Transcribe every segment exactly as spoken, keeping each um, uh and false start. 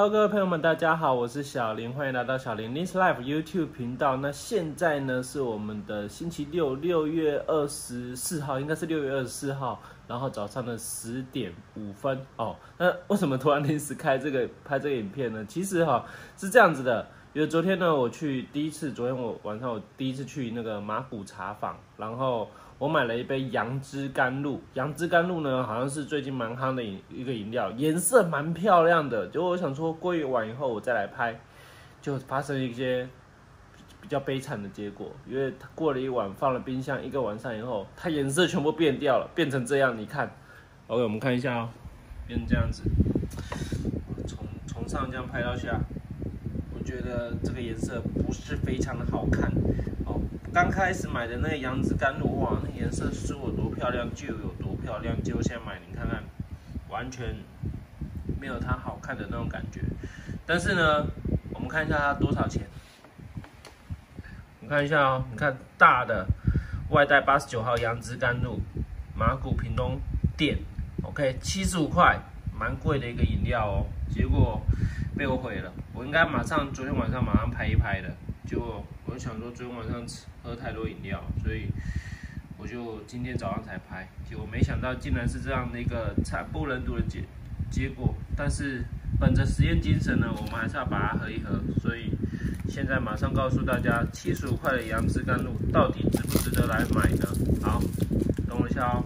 Hello， 各位朋友们，大家好，我是小林，欢迎来到小林 This Life YouTube 频道。那现在呢是我们的星期六，六月二十四号，应该是六月二十四号，然后早上的十点五分哦。那为什么突然临时开这个拍这个影片呢？其实哈、哦、是这样子的，因为昨天呢我去第一次，昨天我晚上我第一次去那个马古茶坊，然后我买了一杯杨枝甘露，杨枝甘露呢，好像是最近蛮夯的一个饮料，颜色蛮漂亮的。结果我想说，过一晚以后我再来拍，就发生一些比较悲惨的结果，因为它过了一晚，放了冰箱一个晚上以后，它颜色全部变掉了，变成这样。你看 ，OK， 我们看一下哦，变成这样子，从从上这样拍到下，我觉得这个颜色不是非常的好看。哦，刚开始买的那个杨枝甘露，哇，那颜色是有多漂亮就有多漂亮。结果现在买，你看看，完全没有它好看的那种感觉。但是呢，我们看一下它多少钱。我们看一下哦，你看大的外带八十九号杨枝甘露，马古屏东店 ，OK， 七十五块，蛮贵的一个饮料哦。结果被我毁了，我应该马上昨天晚上马上拍一拍的。结果我就想说，昨天晚上喝太多饮料，所以我就今天早上才拍。结果没想到竟然是这样的一个惨不忍睹的结结果。但是本着实验精神呢，我们还是要把它喝一喝。所以现在马上告诉大家，七十五块的杨枝甘露到底值不值得来买呢？好，等我一下哦。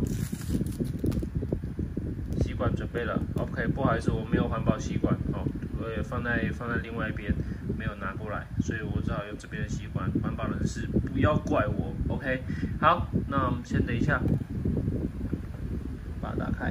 吸管准备了 ，OK， 不好意思，我没有环保吸管哦，我也放在放在另外一边。没有拿过来，所以我只好用这边的吸管。环保人士不要怪我 ，OK？ 好，那我们先等一下，把它打开。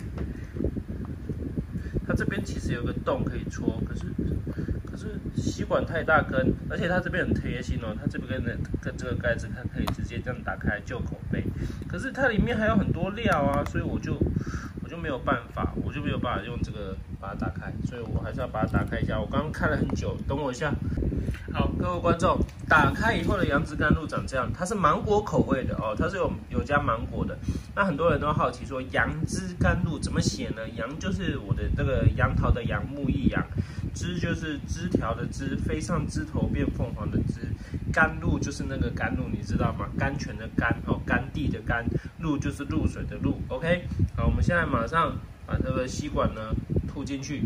它这边其实有个洞可以戳，可是可是吸管太大根，而且它这边很贴心哦，它这边跟跟这个盖子，它可以直接这样打开就口杯。可是它里面还有很多料啊，所以我就我就没有办法，我就没有办法用这个把它打开，所以我还是要把它打开一下。我刚刚看了很久，等我一下。好，各位观众，打开以后的杨枝甘露长这样，它是芒果口味的哦，它是有有加芒果的。那很多人都好奇说，杨枝甘露怎么写呢？杨就是我的这个杨桃的杨，木易杨；枝就是枝条的枝，飞上枝头变凤凰的枝；甘露就是那个甘露，你知道吗？甘泉的甘哦，甘地的甘，露就是露水的露。OK， 好，我们现在马上把这个吸管呢吐进去。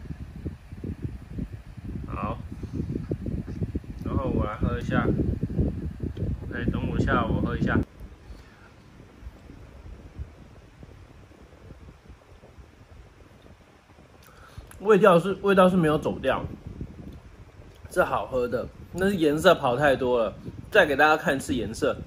好。然后我来喝一下 ，OK， 等我一下，我喝一下。味道是味道是没有走掉，是好喝的，那是颜色跑太多了。再给大家看一次颜色，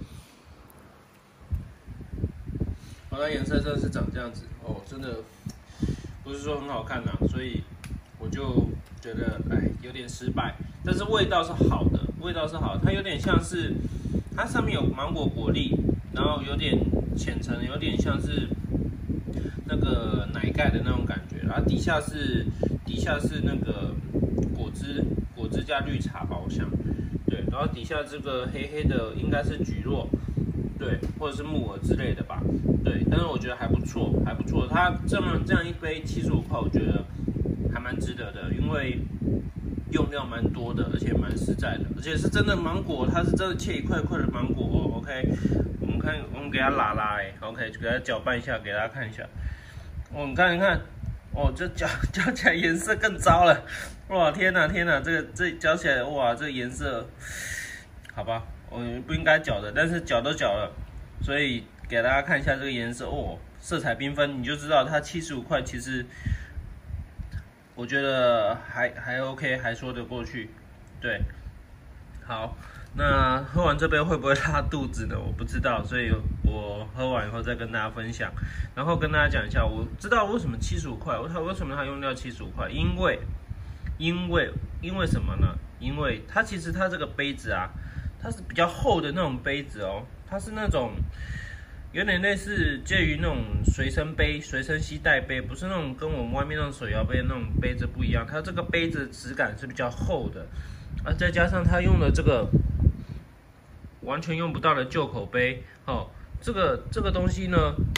好，它颜色真的是长这样子哦，真的不是说很好看呐、啊，所以我就觉得哎有点失败。但是味道是好的，味道是好的，它有点像是，它上面有芒果果粒，然后有点浅层，有点像是那个奶盖的那种感觉，然后底下是底下是那个果汁，果汁加绿茶吧，我想，对，然后底下这个黑黑的应该是蒟蒻，对，或者是木耳之类的吧，对，但是我觉得还不错，还不错，它这么这样一杯七十五块，我觉得还蛮值得的，因为用料蛮多的，而且蛮实在的，而且是真的芒果，它是真的切一块块的芒果哦。OK， 我们看，我们给它拉拉哎 ，OK， 就给它搅拌一下，给大家看一下。哦，你看，你看，哦，这搅搅起来颜色更糟了，哇，天哪，天哪，这个这搅起来，哇，这个颜色，好吧，我不应该搅的，但是搅都搅了，所以给大家看一下这个颜色，哦，色彩缤纷，你就知道它七十五块其实。我觉得还还 OK， 还说得过去，对，好，那喝完这杯会不会拉肚子呢？我不知道，所以我喝完以后再跟大家分享，然后跟大家讲一下，我知道为什么七十五块，它为什么它用掉七十五块？因为，因为因为什么呢？因为它其实它这个杯子啊，它是比较厚的那种杯子哦，它是那种。有点类似介于那种随身杯、随身携带杯，不是那种跟我们外面那种手摇杯那种杯子不一样。它这个杯子质感是比较厚的，啊，再加上它用的这个完全用不到的旧口杯，哦，这个这个东西呢，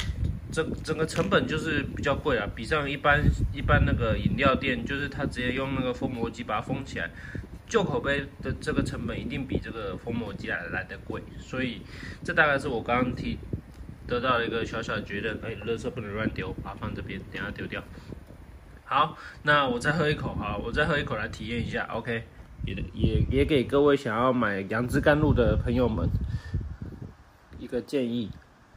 整整个成本就是比较贵啊，比上一般一般那个饮料店，就是它直接用那个封膜机把它封起来，旧口杯的这个成本一定比这个封膜机来来的贵，所以这大概是我刚刚提得到了一个小小的结论，哎，垃圾不能乱丢，把它放这边，等一下丢掉。好，那我再喝一口，好，我再喝一口来体验一下 ，OK， 也也也给各位想要买杨枝甘露的朋友们一个建议。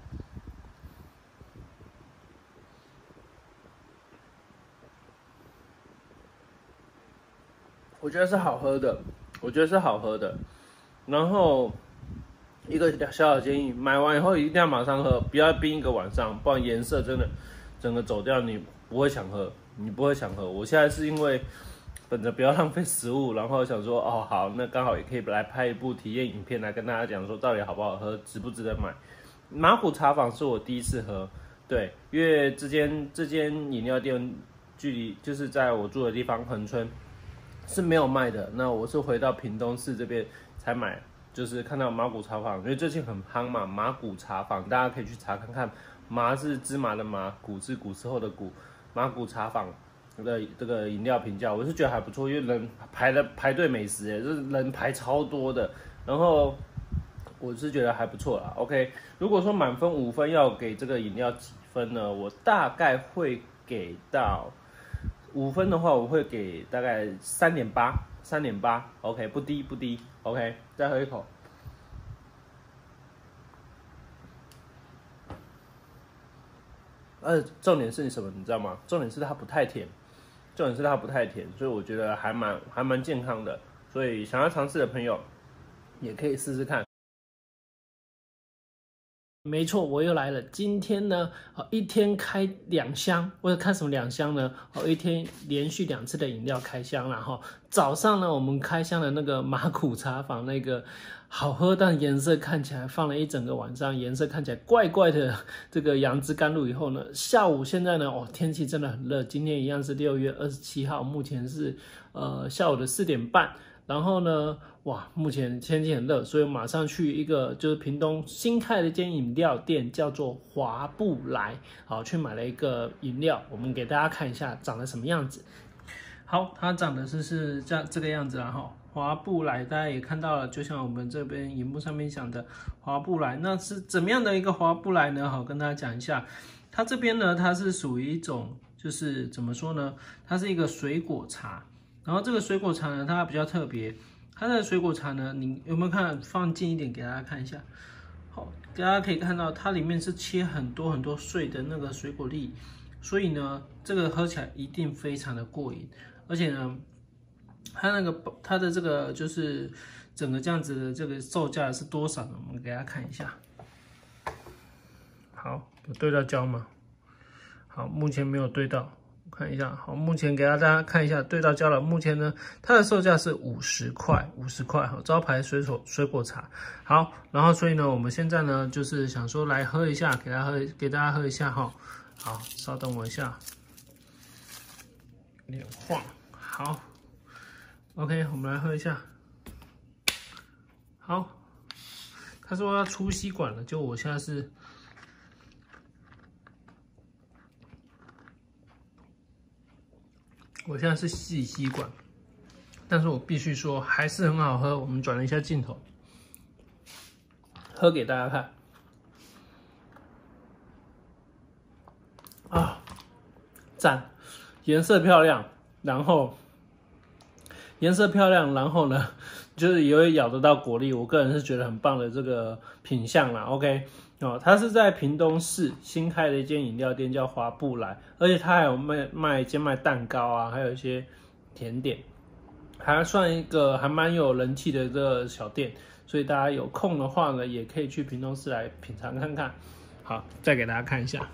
我觉得是好喝的，我觉得是好喝的。然后一个小小的建议，买完以后一定要马上喝，不要冰一个晚上，不然颜色真的整个走掉，你不会想喝，你不会想喝。我现在是因为本着不要浪费食物，然后想说哦好，那刚好也可以来拍一部体验影片来跟大家讲说到底好不好喝，值不值得买。马古茶坊是我第一次喝，对，因为这间这间饮料店距离就是在我住的地方恒春。是没有卖的，那我是回到屏东市这边才买，就是看到麻古茶坊，因为最近很夯嘛，麻古茶坊大家可以去查看看，麻是芝麻的麻，古是古时候的古，麻古茶坊的这个饮料评价，我是觉得还不错，因为人排的排队美食，哎，就是人排超多的，然后我是觉得还不错啦。OK， 如果说满分五分要给这个饮料几分呢？我大概会给到。五分的话，我会给大概三点八，三点八 ，OK， 不低不低 ，OK， 再喝一口。呃，重点是什么？你知道吗？重点是它不太甜，重点是它不太甜，所以我觉得还蛮还蛮健康的。所以想要尝试的朋友，也可以试试看。没错，我又来了。今天呢，一天开两箱，为了看什么两箱呢？哦，一天连续两次的饮料开箱，然后早上呢，我们开箱的那个马古茶坊那个好喝，但颜色看起来放了一整个晚上，颜色看起来怪怪的这个杨枝甘露以后呢，下午现在呢，哦，天气真的很热，今天一样是六月二十七号，目前是呃下午的四点半。然后呢，哇，目前天气很热，所以马上去一个就是屏东新开的一间饮料店，叫做华布莱，好，去买了一个饮料，我们给大家看一下长得什么样子。好，它长得是是这样这个样子啦哈。华布莱大家也看到了，就像我们这边荧幕上面讲的华布莱，那是怎么样的一个华布莱呢？好，跟大家讲一下，它这边呢，它是属于一种就是怎么说呢？它是一个水果茶。然后这个水果茶呢，它比较特别，它的水果茶呢，你有没有看？放近一点给大家看一下。好，大家可以看到它里面是切很多很多碎的那个水果粒，所以呢，这个喝起来一定非常的过瘾。而且呢，它那个它的这个就是整个这样子的这个售价是多少呢？我们给大家看一下。好，有对到焦吗？好，目前没有对到。看一下，好，目前给大家看一下对到焦了。目前呢，它的售价是五十块，五十块，好，招牌水果水果茶。好，然后所以呢，我们现在呢就是想说来喝一下，给大家喝，给大家喝一下哈。好，稍等我一下，有点晃。好 ，OK， 我们来喝一下。好，他说要出吸管了，就我现在是。我现在是细吸管，但是我必须说还是很好喝。我们转了一下镜头，喝给大家看。啊，赞，颜色漂亮，然后颜色漂亮，然后呢，就是也会咬得到果粒。我个人是觉得很棒的这个品相啦。OK。哦，它是在屏东市新开的一间饮料店，叫华布莱，而且它还有卖卖兼卖蛋糕啊，还有一些甜点，还算一个还蛮有人气的这个小店，所以大家有空的话呢，也可以去屏东市来品尝看看。好，再给大家看一下。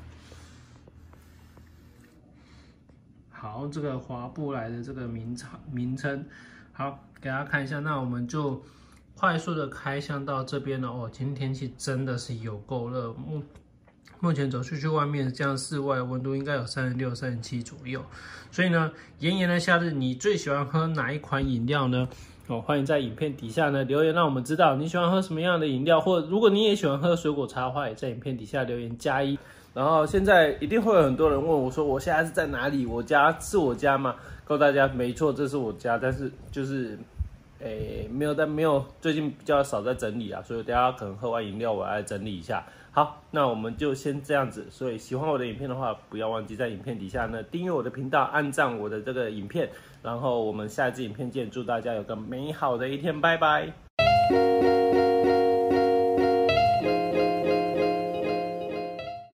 好，这个华布莱的这个名称名称，好，给大家看一下。那我们就。快速的开箱到这边了哦，今天天气真的是有够热，目目前走出去外面，这样室外温度应该有三十六、三十七左右，所以呢，炎炎的夏日，你最喜欢喝哪一款饮料呢？哦，欢迎在影片底下呢留言，让我们知道你喜欢喝什么样的饮料，或如果你也喜欢喝水果茶的话，也在影片底下留言加一。 然后现在一定会有很多人问我说，我现在是在哪里？我家是我家吗？告诉大家，没错，这是我家，但是就是，诶，没有，但没有，最近比较少在整理啊，所以大家可能喝完饮料，我来整理一下。好，那我们就先这样子。所以喜欢我的影片的话，不要忘记在影片底下呢订阅我的频道，按赞我的这个影片。然后我们下一支影片见，祝大家有个美好的一天，拜拜。